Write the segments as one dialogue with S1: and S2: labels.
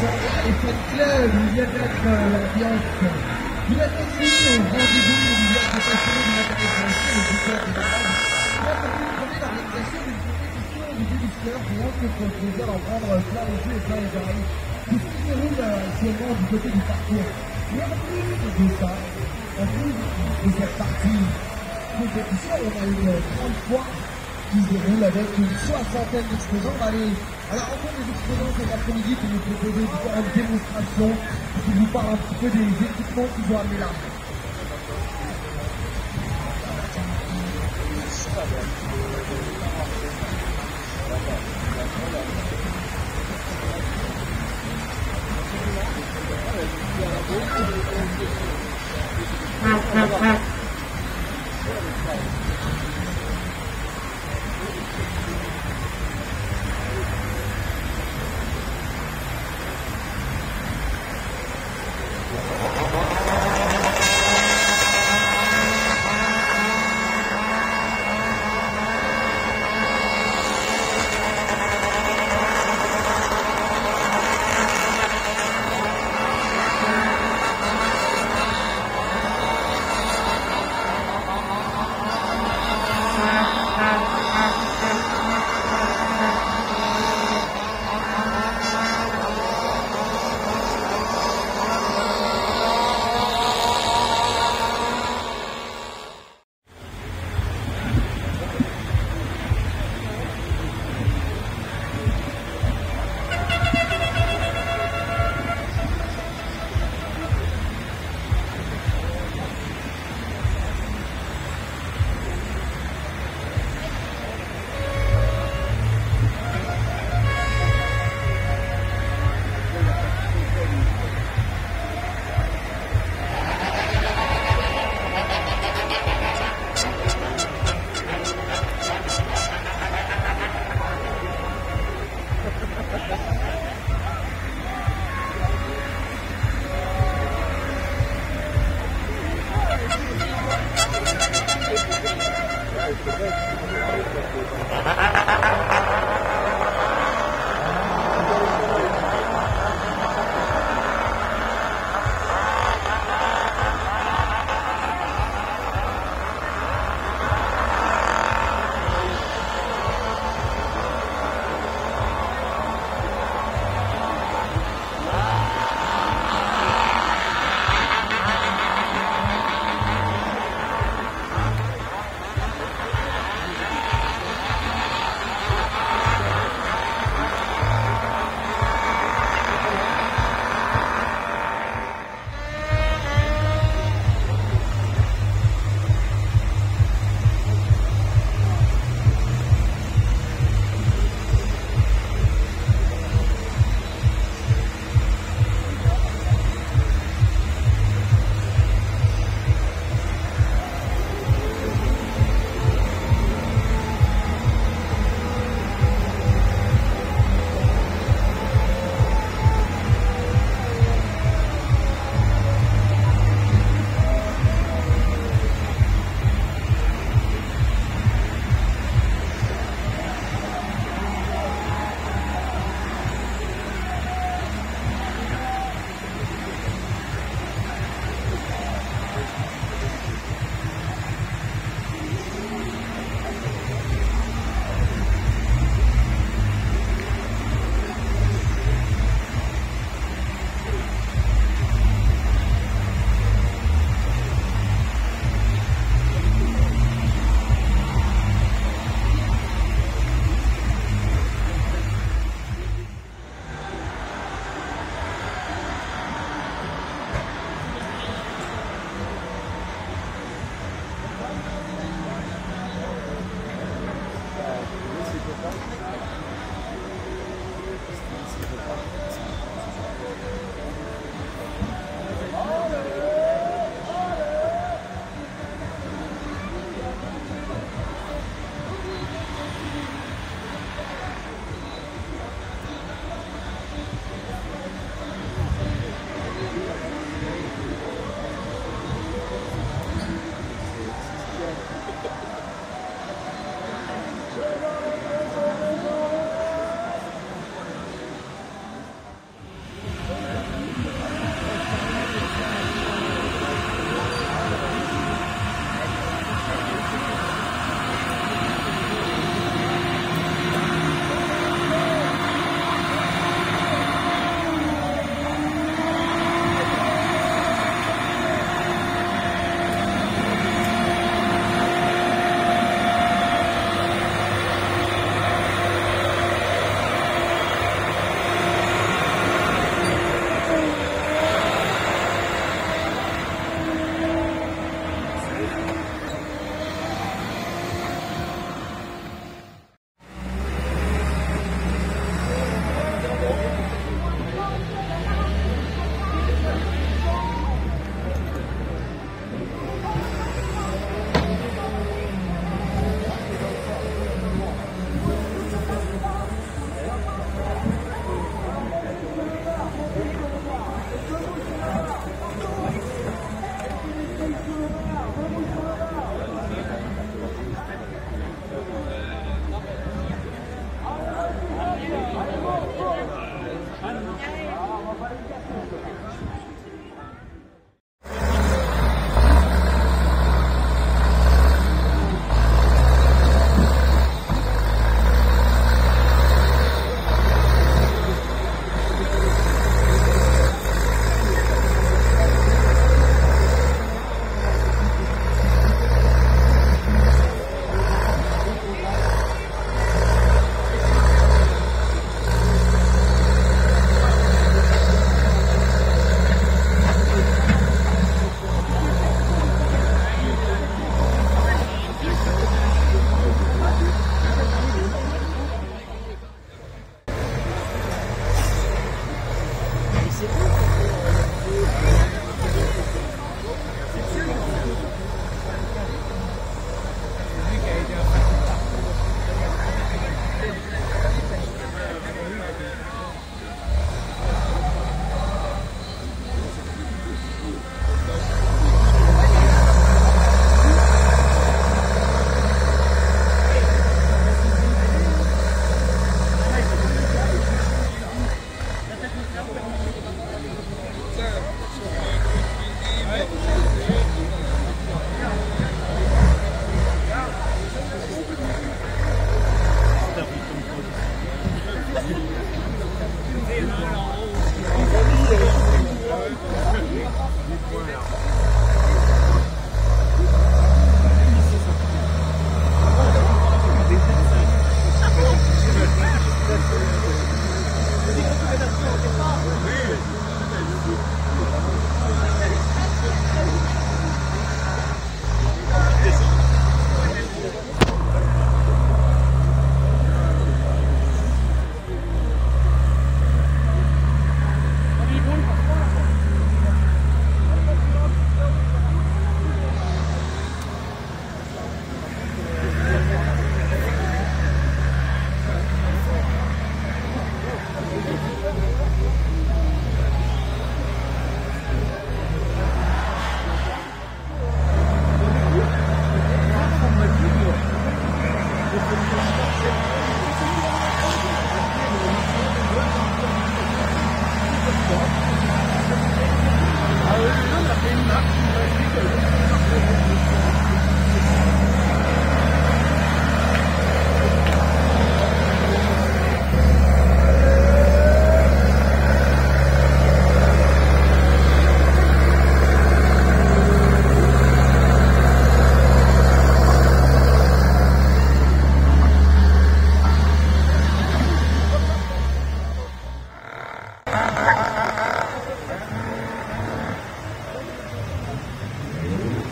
S1: les fan clubs, il vient d'être l'ambiance. Il a été au rendez-vous, il vient de passer de matériel français, le buteur de la base. Il a permis de donner l'organisation d'une compétition du débuteurs pour que proposeur en prendre plein les yeux et plein les oreilles, qui se déroule actuellement du côté du parcours. Et en plus de ça, en plus de cette partie compétition, on a eu 30 points qui se déroule avec une soixantaine d'exposants. On va aller à la rencontre des exposants cet après-midi pour nous proposer différentes démonstrations qui vous parlent un petit peu des équipements qu'ils ont amenés là.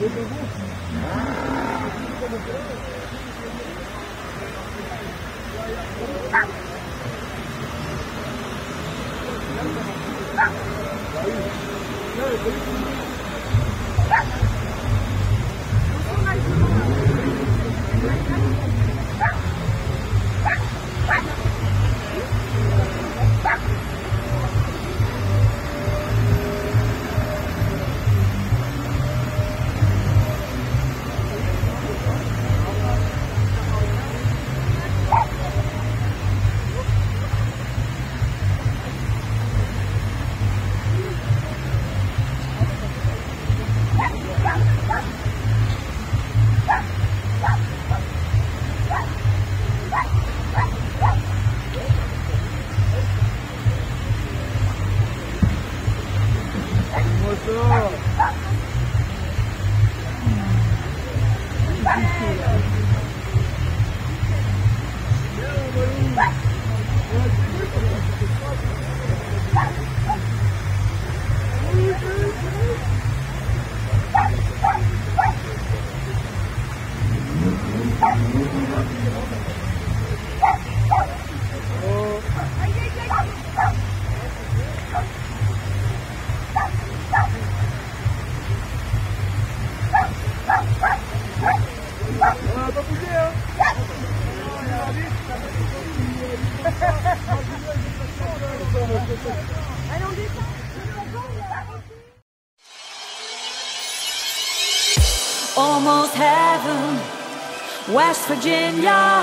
S2: Almost heaven, West Virginia,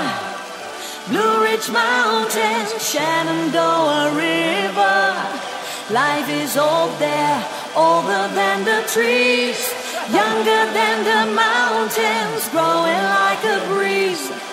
S2: Blue Ridge Mountains, Shenandoah River. Life is old there, older than the trees, younger than the mountains, growing like a breeze.